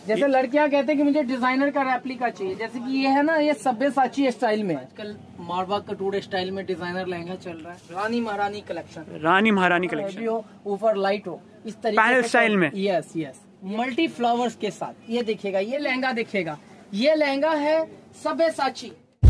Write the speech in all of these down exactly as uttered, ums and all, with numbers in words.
जैसे लड़कियां कहते हैं कि मुझे डिजाइनर का रेप्लिका चाहिए, जैसे कि ये है ना, ये सब्यसाची स्टाइल में आजकल मारवा कटोरे स्टाइल में डिजाइनर लहंगा चल रहा है, रानी महारानी कलेक्शन, रानी महारानी कलेक्शन हो, ऊपर लाइट हो, इस तरीके से स्टाइल में। यस यस, मल्टी फ्लावर्स के साथ। ये देखिएगा, ये लहंगा देखिएगा, ये लहंगा है सब्यसाची।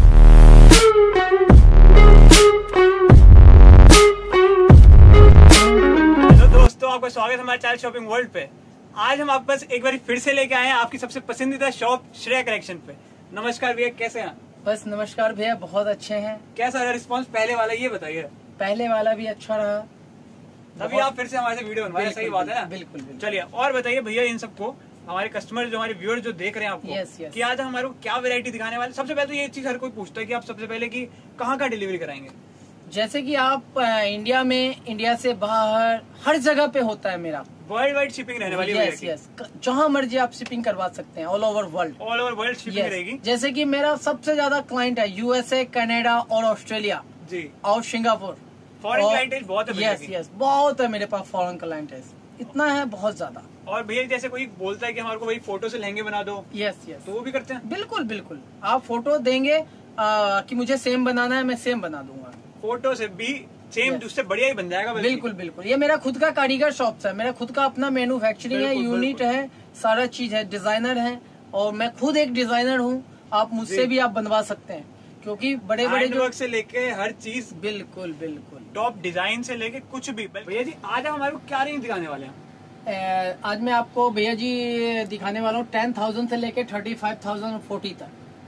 हेलो दोस्तों, आपका स्वागत है हमारे चैनल शॉपिंग वर्ल्ड पे। आज हम आपके पास एक बार फिर से लेके आए हैं आपकी सबसे पसंदीदा शॉप श्रेया कलेक्शन पे। नमस्कार भैया, कैसे हैं? बस नमस्कार भैया, बहुत अच्छे हैं। कैसा रहा रिस्पांस पहले वाला, ये बताइए। पहले वाला भी अच्छा रहा, तभी आप फिर से हमारे से वीडियो बनवाए, सही बात है ना? बिल्कुल बिल्कुल। चलिए और बताइए भैया, इन सबको हमारे कस्टमर जो हमारे व्यूअर जो देख रहे हैं आपको, yes, yes. कि आज हम हमारे को क्या वैरायटी दिखाने वाले। सबसे पहले तो ये चीज हर कोई पूछता है कि आप सबसे पहले कि कहाँ का डिलीवरी कराएंगे। जैसे कि आप आ, इंडिया में, इंडिया से बाहर हर जगह पे होता है मेरा, वर्ल्ड वाइड शिपिंग रहने वाली है। यस यस, जहाँ मर्जी आप शिपिंग करवा सकते हैं, all over world. All over world shipping रहेगी। जैसे कि मेरा सबसे ज्यादा क्लाइंट है यूएसए, कनाडा और ऑस्ट्रेलिया जी, और सिंगापुर। फॉरेन क्लाइंटेज बहुत है। यस यस, बहुत है मेरे पास फॉरेन क्लाइंटेज, इतना है, बहुत ज्यादा। और भैया जैसे कोई बोलता है कि हमारे को भाई फोटो से लहंगे बना दो, यस यस, तो वो भी करते हैं। बिल्कुल बिल्कुल, आप फोटो देंगे आ, कि मुझे सेम बनाना है, मैं सेम बना दूंगा। फोटो से भी सेम, उससे बढ़िया ही बन जाएगा। बिल्कुल बिल्कुल, ये मेरा खुद का कारीगर शॉप है, मेरा खुद का अपना मैन्युफैक्चरिंग है, यूनिट है, सारा चीज है, डिजाइनर है, और मैं खुद एक डिजाइनर हूँ। आप मुझसे भी आप बनवा सकते हैं, क्योंकि बड़े बड़े जो से लेके हर चीज, बिल्कुल बिल्कुल, टॉप डिजाइन से लेके कुछ भी। भैया जी आज हम हमारे को क्या रेंज दिखाने वाले हैं? ए, आज मैं आपको भैया जी दिखाने वाला हूँ टेन थाउजेंड से लेके थर्टी फाइव थाउजेंड फोर्टी तक।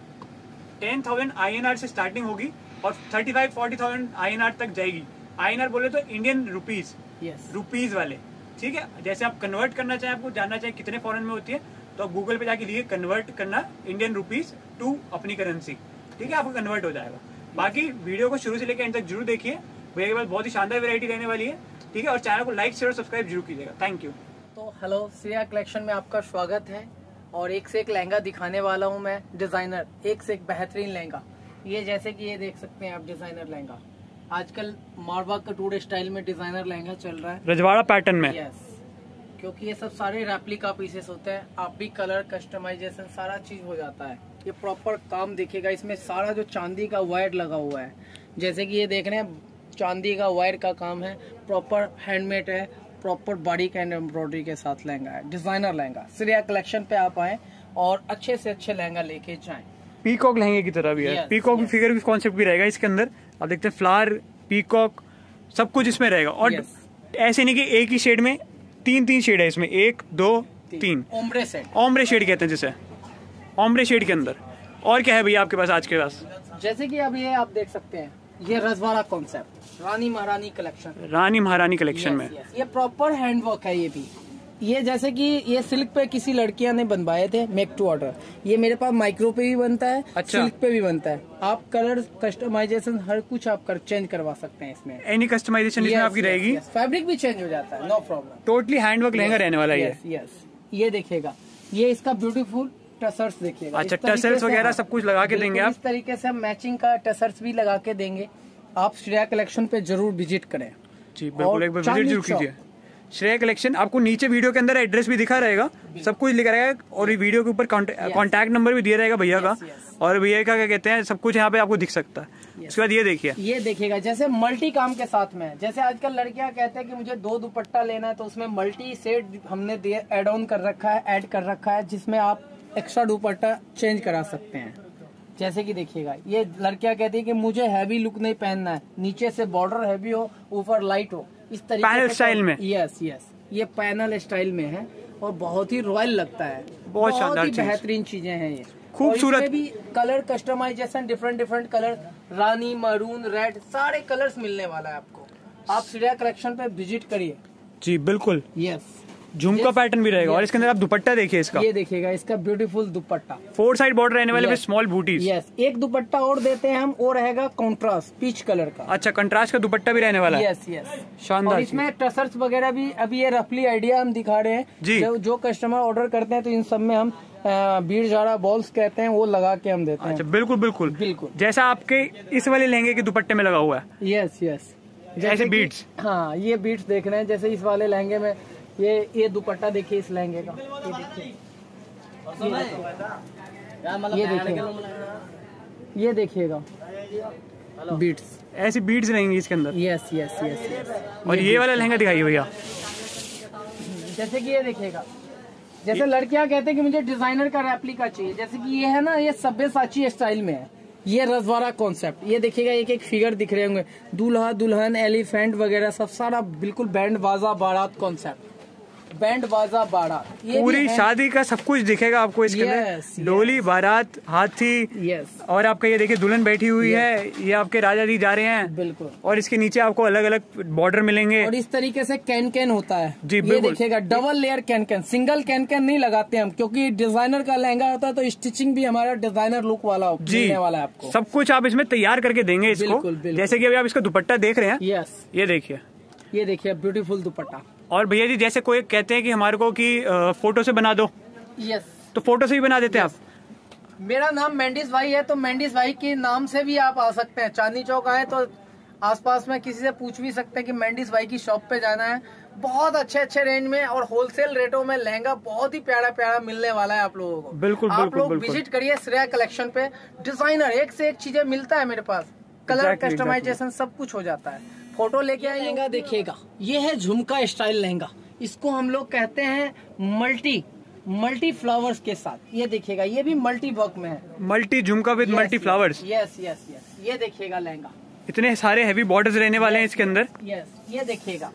Ten thousand I N R से स्टार्टिंग होगी और thirty five forty thousand I N R तक जाएगी। आई एन आर बोले तो इंडियन रुपीज, यस, रुपीज वाले, ठीक है। जैसे आप कन्वर्ट करना चाहें, आपको जानना चाहें कितने फॉरेन में होती है, तो आप गूगल पे जाके लिए कन्वर्ट करना इंडियन रुपीज टू अपनी करेंसी, ठीक है, आपको कन्वर्ट हो जाएगा। बाकी वीडियो को शुरू से लेकर एंड तक जरूर देखिए, भैया के पास बहुत ही शानदार वैरायटी रहने वाली है, ठीक है। और चैनल को लाइक शेयर और सब्सक्राइब जरूर कीजिएगा। Thank you. तो हेलो, श्रेया कलेक्शन में आपका स्वागत है, और एक से एक लहंगा दिखाने वाला हूँ मैं, डिजाइनर, एक से एक बेहतरीन लहंगा। ये जैसे कि ये देख सकते हैं आप, डिजाइनर लहंगा, आजकल मारवा कटोरे स्टाइल में डिजाइनर लहंगा चल रहा है, रजवाड़ा पैटर्न में। यस, क्योंकि ये सब सारे रेप्लिका पीसेस होते हैं, आप भी कलर कस्टमाइजेशन सारा चीज हो जाता है। ये प्रॉपर काम देखिएगा, इसमें सारा जो चांदी का वायर लगा हुआ है, जैसे कि ये देख रहे हैं, चांदी का वायर का काम है, प्रॉपर हैंडमेड है, प्रॉपर बारीक एंड एम्ब्रॉयडरी के साथ लहंगा है, डिजाइनर लहंगा। श्रेया कलेक्शन पे आप आए और अच्छे से अच्छे लहंगा लेके जाएं। पीकॉक लहंगे की तरह भी है, yes, पीकॉक yes. फिगर भी कॉन्सेप्ट भी रहेगा इसके अंदर। आप देखते हैं फ्लावर, पीकॉक, सब कुछ इसमें रहेगा। और yes. ऐसे नहीं कि एक ही शेड में, तीन तीन शेड है इसमें, एक दो तीन, तीन। ओम्ब्रे शेड, ओम्ब्रे शेड कहते हैं जिसे, ओम्ब्रे शेड के अंदर। और क्या है भैया आपके पास आज के पास? जैसे कि अब ये आप देख सकते हैं, ये रजवाड़ा कॉन्सेप्ट, रानी Maharani collection, Rani Maharani collection yes, में yes. ये प्रॉपर हैंडवर्क है। ये भी, ये जैसे कि ये सिल्क पे किसी लड़कियां ने बनवाए थे, मेक टू ऑर्डर। ये मेरे पास माइक्रो पे भी बनता है, अच्छा, सिल्क पे भी बनता है। आप कलर कस्टमाइजेशन हर कुछ आप कर चेंज करवा सकते हैं इसमें, एनी कस्टमाइजेशन इसमें आपकी रहेगी। फैब्रिक भी चेंज हो जाता है, no problem. Totally handwork lehenga रहने वाला है। यस, ये देखिएगा, ये इसका ब्यूटीफुल टसर्स देखिएगा। अच्छा, टसर्स वगैरह सब कुछ लगा के देंगे आप। इस तरीके से हम मैचिंग का टसर्स भी लगा के देंगे। आप श्रेया कलेक्शन पे जरूर विजिट करें जी, बिल्कुल एक बार विजिट जरूर कीजिए। श्रेया कलेक्शन, आपको नीचे वीडियो के अंदर एड्रेस भी दिखा रहेगा, सब कुछ लिखा रहेगा, और वीडियो के ऊपर कॉन्टैक्ट नंबर भी दिया रहेगा भैया का, और भैया का क्या कहते हैं, सब कुछ यहाँ पे आपको दिख सकता है। उसके बाद ये देखिए, ये देखिएगा, जैसे मल्टी काम के साथ में, जैसे आजकल लड़कियां कहते हैं कि मुझे दो दुपट्टा लेना है, तो उसमें मल्टी सेट हमने एड ऑन कर रखा है, ऐड कर रखा है, जिसमें आप एक्स्ट्रा दुपट्टा चेंज करा सकते हैं। जैसे कि देखिएगा, ये लड़कियां कहती है कि मुझे हैवी लुक नहीं पहनना है, नीचे से बॉर्डर हैवी हो, ऊपर लाइट हो, इस तरीके पैनल स्टाइल में। यस यस, ये पैनल स्टाइल में है और बहुत ही रॉयल लगता है, बहुत शानदार, बेहतरीन चीजें हैं ये, खूबसूरत भी। Colour customisation, different different colour, रानी, मरून, रेड, सारे कलर्स मिलने वाला है आपको। आप श्रेया कलेक्शन पे विजिट करिए जी, बिल्कुल। यस, झुमका पैटर्न भी रहेगा, और इसके अंदर आप दुपट्टा देखिए इसका, ये देखिएगा, इसका beautiful dupatta, four side border रहने वाले, स्मॉल बूटीज। यस, एक दुपट्टा और देते हैं हम, वो रहेगा कॉन्ट्रास्ट पीच कलर का। अच्छा, कंट्रास्ट का दुपट्टा भी रहने वाला है। यस यस, शानदार। और इसमें टसर्स वगैरह भी, अभी ये रफली आइडिया हम दिखा रहे हैं जी। जो, जो कस्टमर ऑर्डर करते हैं, तो इन सब में हम बीड़ जाड़ा बॉल्स कहते हैं, वो लगा के हम देते हैं। अच्छा, बिल्कुल बिल्कुल बिल्कुल, जैसा आपके इस वाले लहंगे के दुपट्टे में लगा हुआ है। यस यस, जैसे बीट्स, हाँ, ये बीट्स देख रहे हैं, जैसे इस वाले लहंगे में ये ये दुपट्टा देखिए, इस लहंगे का, ये देखिए, ये देखिएगा, ये देखिएगा बीट्स, ऐसी बीट्स रहेंगी इसके अंदर। Yes yes yes yes. और ये वाला लहंगा दिखाइए भैया। जैसे कि ये देखिएगा, जैसे लड़कियां कहते हैं कि मुझे डिजाइनर का रेप्लिका चाहिए, जैसे कि ये है ना, ये सब्यसाची स्टाइल में है, ये रजवाड़ा कॉन्सेप्ट। ये देखिएगा एक एक फिगर दिख रहे होंगे, दूल्हा दुल्हन एलिफेंट वगैरह सब, सारा बिल्कुल बैंड बाजा बारात कॉन्सेप्ट, बैंड बाजा बारात, पूरी शादी का सब कुछ दिखेगा आपको इसके अंदर। yes, डोली yes. बारात, हाथी, यस yes. और आपका ये देखिए दुल्हन बैठी हुई yes. है, ये आपके राजा जी जा रहे हैं बिल्कुल। और इसके नीचे आपको अलग अलग बॉर्डर मिलेंगे, और इस तरीके से कैन कैन होता है जी। ये देखिएगा double layer can can, single can can नहीं लगाते हम, क्योंकि डिजाइनर का लहंगा होता है तो स्टिचिंग भी हमारा डिजाइनर लुक वाला जी वाला है आपको, सब कुछ आप इसमें तैयार करके देंगे इसको। बिल्कुल, बिल्कुल। जैसे कि अभी आप इसका दुपट्टा देख रहे हैं, यस ये देखिए, ये देखिए ब्यूटीफुल दुपट्टा। और भैया जी जैसे कोई कहते हैं कि हमारे को कि फोटो से बना दो, यस तो फोटो से भी बना देते हैं आप। मेरा नाम मेंडिस भाई है, तो मेंडिस भाई के नाम से भी आप आ सकते हैं। चांदनी चौक आए तो आसपास में किसी से पूछ भी सकते हैं कि मेंडिस भाई की शॉप पे जाना है। बहुत अच्छे अच्छे रेंज में और होलसेल रेटों में लहंगा बहुत ही प्यारा प्यारा मिलने वाला है आप लोगों को। बिल्कुल, आप बिल्कुल, लोग बिल्कुल। विजिट करिए श्रेया कलेक्शन पे, डिजाइनर एक से एक चीजें मिलता है मेरे पास, कलर कस्टमाइजेशन सब कुछ हो जाता है। फोटो लेके आए, लहंगा देखिएगा, ये है झुमका स्टाइल लहंगा, इसको हम लोग कहते हैं मल्टी मल्टी फ्लावर्स के साथ। ये देखिएगा, ये भी मल्टी वर्क में है, multi jhumka with multi flowers. Yes yes yes. ये देखिएगा लहंगा, इतने सारे हैवी बॉर्डर्स रहने वाले हैं इसके अंदर। यस, ये देखिएगा,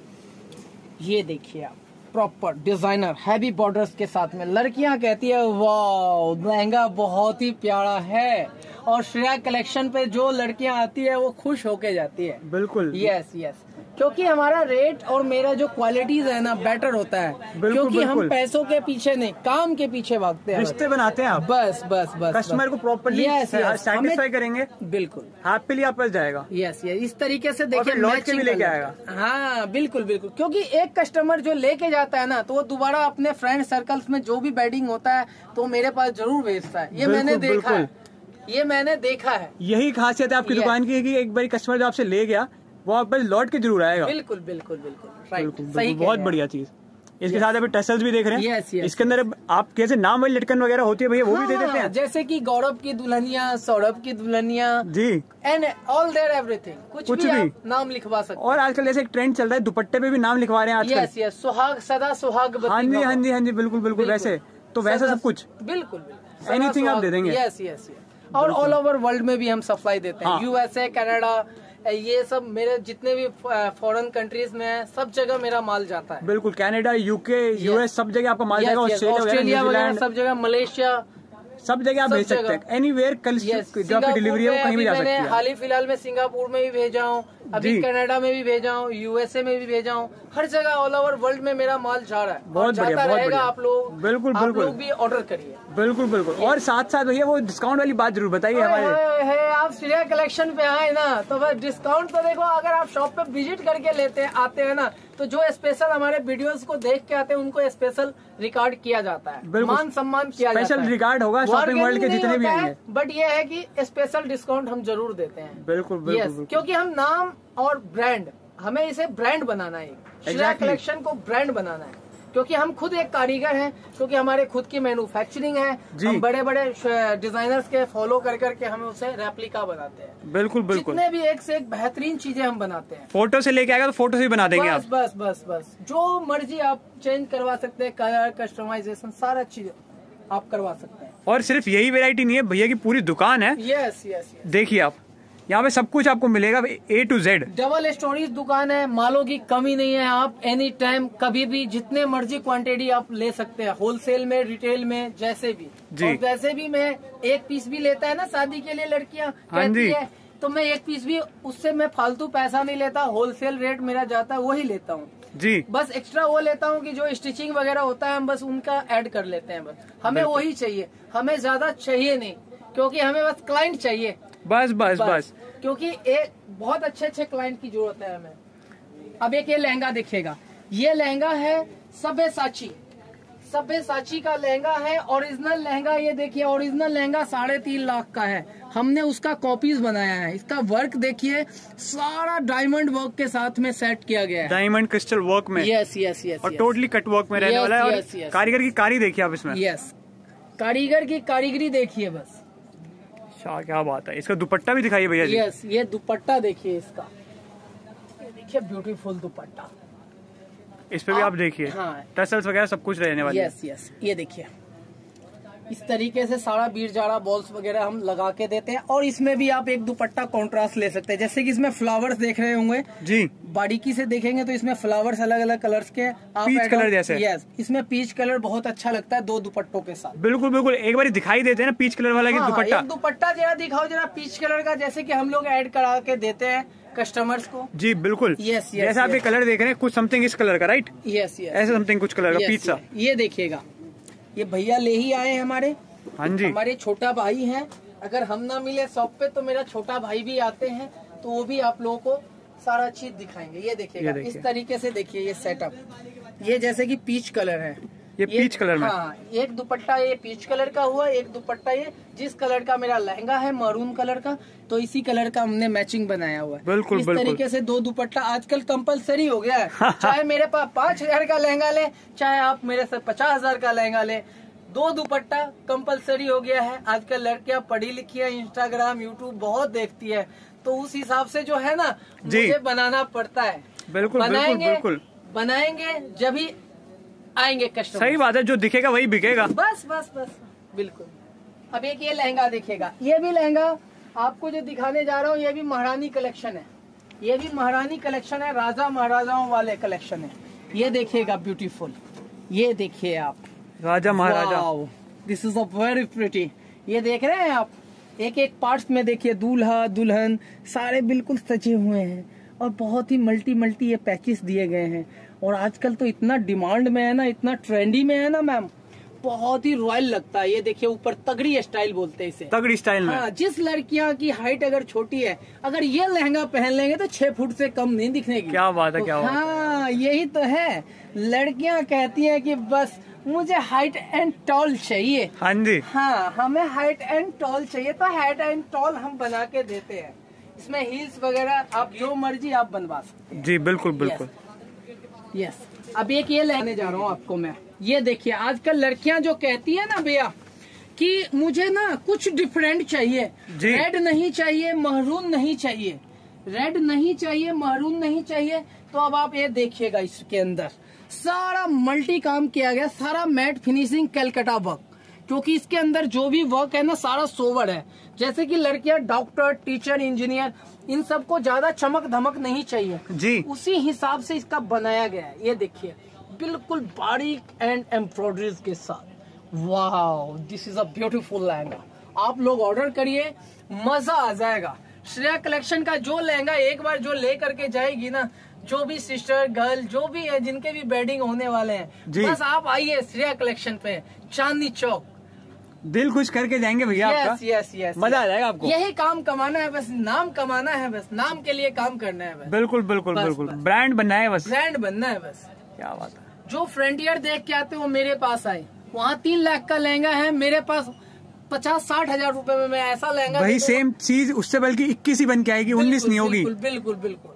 ये देखिए आप प्रॉपर डिजाइनर हैवी बॉर्डर्स के साथ में। लड़कियां कहती है वाह लहंगा बहुत ही प्यारा है, और श्रेया कलेक्शन पे जो लड़कियां आती है वो खुश होके जाती है। बिल्कुल, यस यस, क्योंकि हमारा रेट और मेरा जो क्वालिटीज है ना बेटर होता है, बिल्कुल, क्योंकि बिल्कुल। हम पैसों के पीछे नहीं काम के पीछे भागते हैं, रिश्ते बनाते हैं आप। बस बस बस कस्टमर को प्रॉपर्ली सेटिस्फाई करेंगे, बिल्कुल हैप्पीली आप पास जाएगा। यस यस, इस तरीके से देखिए लौट के भी लेके आएगा। हाँ बिल्कुल बिल्कुल, क्योंकि एक कस्टमर जो लेके जाता है ना तो वो दोबारा अपने फ्रेंड सर्कल्स में जो भी बेडिंग होता है तो मेरे पास जरूर भेजता है। ये मैंने देखा है, ये मैंने देखा है। यही खासियत है आपकी दुकान की कि एक बार कस्टमर जो आपसे ले गया वो आप बस लौट के जरूर आएगा। बिल्कुल बिल्कुल बिल्कुल राइट, सही, बहुत बढ़िया चीज। इसके साथ अभी टसल्स भी देख रहे हैं। यस यस, इसके अंदर आप कैसे नाम वाली लटकन वगैरह होती है भैया वो भी दे देते हैं, जैसे कि गौरव की दुल्हनिया, सौरभ की दुल्हनिया ji, and all there everything, कुछ, कुछ भी, भी आप नाम लिखवा सकते। और आजकल जैसे एक ट्रेंड चल रहा है दुपट्टे पे भी नाम लिखवा रहे हैं आजकल। यस यस, सुहाग सदा सुहाग। हाँ जी हाँ जी हाँ जी, बिल्कुल बिल्कुल, वैसे तो वैसा सब कुछ बिल्कुल बिल्कुल एनीथिंग आप दे देंगे। यस यस, और ऑल ओवर वर्ल्ड में भी हम सप्लाई देते हैं। यूएसए, कनाडा, ये सब मेरे जितने भी फॉरेन कंट्रीज में है सब जगह मेरा माल जाता है। बिल्कुल, कनाडा, यूके, यूएस सब जगह आपका माल जाएगा। ऑस्ट्रेलिया वगैरह सब जगह, मलेशिया सब जगह आप भेज सकते हैं। एनीवेयर कल जो आपकी डिलीवरी है वो कहीं भी जा सकती है। हाल ही फिलहाल में सिंगापुर में भी भेजा हूँ, अभी कनाडा में भी भेजा हूँ, यूएसए में भी भेजा हूँ, हर जगह ऑल ओवर वर्ल्ड में मेरा माल जा रहा है। बहुत बढ़िया, बहुत बढ़िया। आप लोग बिल्कुल बिल्कुल भी ऑर्डर करिए। बिल्कुल बिल्कुल, और साथ साथ भैया वो डिस्काउंट वाली बात जरूर बताइए हमारे। है आप श्रेया कलेक्शन पे आए ना तो बस डिस्काउंट तो देखो, अगर आप शॉप पे विजिट करके लेते आते हैं ना तो जो स्पेशल हमारे वीडियोस को देख के आते हैं उनको स्पेशल रिकॉर्ड किया जाता है, मान सम्मान किया जाता है, स्पेशल रिकॉर्ड होगा शॉपिंग वर्ल्ड के जितने भी आएंगे। बट ये है कि स्पेशल डिस्काउंट हम जरूर देते हैं। बिल्कुल बिल्कुल, क्योंकि हम नाम और ब्रांड, हमें इसे ब्रांड बनाना है, श्रेया कलेक्शन को ब्रांड बनाना है, क्योंकि हम खुद एक कारीगर हैं, क्योंकि हमारे खुद की मैन्युफैक्चरिंग है। हम बड़े बड़े डिजाइनर्स के फॉलो कर करके हमें उसे रेप्लिका बनाते हैं। बिल्कुल बिल्कुल, जितने भी एक से एक बेहतरीन चीजें हम बनाते हैं। फोटो से लेके आएगा तो फोटो से भी बना देंगे बस, आप। बस बस बस जो मर्जी आप चेंज करवा सकते हैं, कलर कस्टमाइजेशन सारा चीज आप करवा सकते हैं। और सिर्फ यही वेरायटी नहीं है, भैया की पूरी दुकान है। यस यस, देखिए आप यहाँ पे सब कुछ आपको मिलेगा A to Z. Double storage दुकान है, मालों की कमी नहीं है। आप एनी टाइम कभी भी जितने मर्जी क्वांटिटी आप ले सकते हैं, होलसेल में, रिटेल में, जैसे भी जी। और वैसे भी मैं एक पीस भी लेता है ना शादी के लिए लड़कियां कहती है, तो मैं एक पीस भी उससे मैं फालतू पैसा नहीं लेता, होलसेल रेट मेरा जाता है वही लेता हूँ जी। बस एक्स्ट्रा वो लेता हूँ कि जो स्टिचिंग वगैरह होता है हम बस उनका ऐड कर लेते हैं। बस हमें वही चाहिए, हमें ज्यादा चाहिए नहीं, क्योंकि हमें बस क्लाइंट चाहिए। बस बस बस, बस। क्योंकि एक बहुत अच्छे अच्छे क्लाइंट की जरूरत है हमें। अब एक ये लहंगा दिखेगा, ये लहंगा है सब्यसाची, सब्यसाची का लहंगा है, ओरिजिनल लहंगा। ये देखिए ओरिजिनल लहंगा साढ़े तीन लाख का है, हमने उसका कॉपीज बनाया है। इसका वर्क देखिए, सारा डायमंड वर्क के साथ में सेट किया गया है, डायमंड क्रिस्टल वर्क में। यस यस यस, और टोटली कट वर्क में रहने वाला है। और कारीगर की कारी देखिए आप इसमें। यस, कारीगर की कारीगरी देखिए बस। अच्छा क्या बात है। इसका दुपट्टा भी दिखाइए भैया जी। यस, ये दुपट्टा देखिए इसका, ये देखिए ब्यूटीफुल दुपट्टा। इस पे भी आप देखिए हाँ, टसल्स वगैरह सब कुछ रहने वाले। यस यस, ये देखिए इस तरीके से सारा बीर जाड़ा बॉल्स वगैरह हम लगा के देते हैं। और इसमें भी आप एक दुपट्टा कॉन्ट्रास्ट ले सकते हैं, जैसे कि इसमें फ्लावर्स देख रहे होंगे जी, बारीकी से देखेंगे तो इसमें फ्लावर्स अलग अलग कलर्स के आप पीच कलर जैसे। यस, इसमें पीच कलर बहुत अच्छा लगता है दो दुपट्टों के साथ। बिल्कुल बिल्कुल, एक बार दिखाई देते हैं ना पीच कलर वाला हाँ, दुपट्टा। एक दुपट्टा जरा दिखाओ जरा पीच कलर का, जैसे कि हम लोग ऐड करा के देते हैं कस्टमर्स को। जी बिल्कुल। यस यस, जैसे आप ये कलर देख रहे हैं कुछ समथिंग इस कलर का, राइट? यस यस, ऐसे समथिंग कुछ कलर का पीच सा। ये देखिएगा, ये भैया ले ही आए हैं हमारे। हाँ जी, हमारे छोटा भाई हैं। अगर हम ना मिले शॉप पे तो मेरा छोटा भाई भी आते हैं, तो वो भी आप लोगों को सारा चीज दिखाएंगे। ये देखिएगा, इस तरीके से देखिए ये सेटअप, ये जैसे कि पीच कलर है, ये पीच कलर में। हाँ, एक दुपट्टा ये पीच कलर का हुआ, एक दुपट्टा ये जिस कलर का मेरा लहंगा है मरून कलर का, तो इसी कलर का हमने मैचिंग बनाया हुआ है। बिल्कुल इस बिल्कुल। तरीके से दो दुपट्टा आजकल कंपलसरी हो गया है। चाहे मेरे पास पाँच हजार का लहंगा ले, चाहे आप मेरे से पचास हजार का लहंगा ले, दो दुपट्टा कंपलसरी हो गया है। आजकल लड़कियां पढ़ी लिखी है, इंस्टाग्राम यूट्यूब बहुत देखती है, तो उस हिसाब से जो है ना मुझे बनाना पड़ता है। बिल्कुल बनाएंगे बिल्कुल बिल्कुल। बनाएंगे जब ही आएंगे कस्टमर। सही बात है, जो दिखेगा वही बिकेगा। बस बस बस बिल्कुल। अब एक ये लहंगा देखिएगा, ये भी लहंगा आपको जो दिखाने जा रहा हूँ ये भी महारानी कलेक्शन है। ये भी महारानी कलेक्शन है, राजा महाराजाओं वाले कलेक्शन है। ये देखिएगा ब्यूटीफुल, ये देखिए आप राजा महाराजा। This is a very pretty. ये देख रहे हैं आप, एक एक पार्ट्स में देखिए दूल्हा दुल्हन सारे बिल्कुल सजे हुए हैं, और बहुत ही मल्टी मल्टी ये पैचेस दिए गए हैं। और आजकल तो इतना डिमांड में है ना, इतना ट्रेंडी में है ना मैम, बहुत ही रॉयल लगता है। ये देखिए ऊपर तगड़ी स्टाइल बोलते हैं इसे, तगड़ी स्टाइल में। हाँ, जिस लड़कियां की हाइट अगर छोटी है, अगर ये लहंगा पहन लेंगे तो छह फुट से कम नहीं दिखने की। क्या बात है, तो क्या बात है। हाँ, यही तो है। लड़कियां कहती हैं कि बस मुझे हाइट एंड टॉल चाहिए। हाँ जी, हाँ, हमें हाइट एंड टॉल चाहिए, तो हाइट एंड टॉल हम बना के देते हैं। इसमें हील्स वगैरह आप जो मर्जी आप बनवा सकते हैं। जी बिल्कुल बिल्कुल। यस, अब एक ये लेने जा रहा हूँ आपको मैं। ये देखिए, आजकल लड़कियां जो कहती है ना भैया कि मुझे ना कुछ डिफरेंट चाहिए, रेड नहीं चाहिए, महरून नहीं चाहिए, रेड नहीं चाहिए, महरून नहीं चाहिए, तो अब आप ये देखिएगा, इसके अंदर सारा मल्टी काम किया गया, सारा मैट फिनिशिंग कैलकाटा वर्क, क्योंकि इसके अंदर जो भी वर्क है ना सारा सोवर है। जैसे कि लड़कियां डॉक्टर, टीचर, इंजीनियर, इन सबको ज्यादा चमक धमक नहीं चाहिए जी, उसी हिसाब से इसका बनाया गया है। ये देखिए बिल्कुल बारीक एंड एम्ब्रॉयडरीज के साथ। वाह, this is a beautiful lehenga. आप लोग ऑर्डर करिए, मजा आ जाएगा। श्रेया कलेक्शन का जो लहंगा एक बार जो ले करके जाएगी ना, जो भी सिस्टर गर्ल जो भी है, जिनके भी वेडिंग होने वाले हैं, बस आप आइए श्रेया कलेक्शन पे, चांदनी चौक, दिल खुश करके जाएंगे भैया आपका। यस यस यस, मजा आ जाएगा आपको। यही काम कमाना है बस, नाम कमाना है बस, नाम के लिए काम करना है बस। बिल्कुल बिल्कुल बस, बिल्कुल, बस। ब्रांड बनना है बस, ब्रांड बनना है बस। क्या बात है। जो फ्रंटियर देख के आते वो मेरे पास आए, वहाँ तीन लाख का लहंगा है, मेरे पास पचास साठ हजार रुपए में मैं ऐसा लहंगा वही सेम चीज उससे बल्कि इक्कीस ही बन के आएगी, उन्नीस नहीं होगी। बिल्कुल बिल्कुल बिल्कुल।